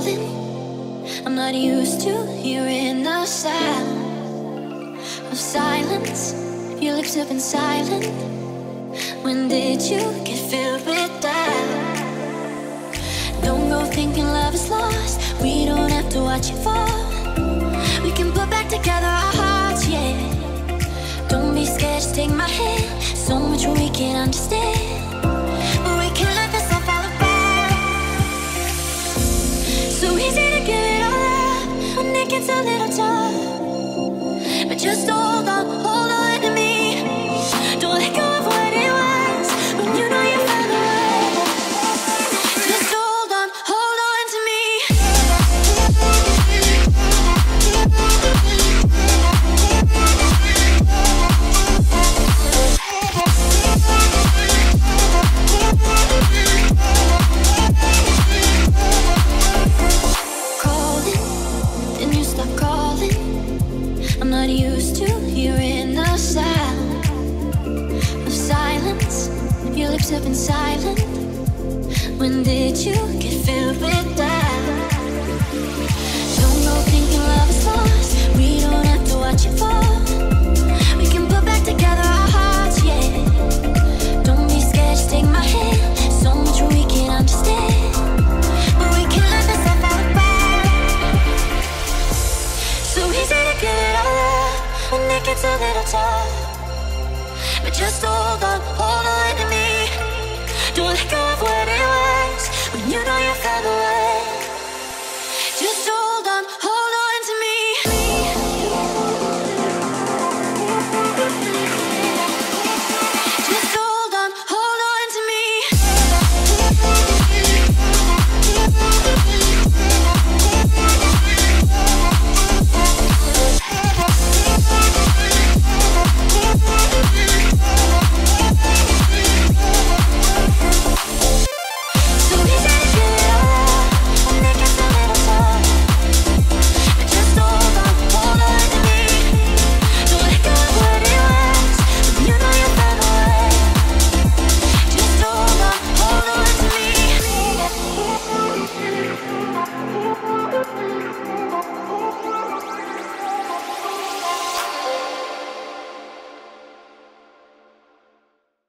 calling. I'm not used to hearing the sound of silence. Your lips have been silent. When did you get filled with doubt? Don't go thinking love is lost. We don't have to watch it fall. We can put back together our hearts, yeah. Don't be scared, just take my hand. So much we can't understand, but we can't let this all fall apart. So easy to give it all up when it gets a little tough. But just hold on to me. Don't let go of what it was when you know you found the way. Just hold on to me. I'm not used to hearing the sound of silence. Your lips have been silent. When did you get filled with doubt? Don't go thinking love is lost. We don't have to watch it fall. We can put back together our hearts, yeah. Don't be scared, just take my hand. So much we can't understand, but we can't let this all fall apart. So easy to give it all up when it gets a little tough. But just hold on to me. Don't let go of what it was when you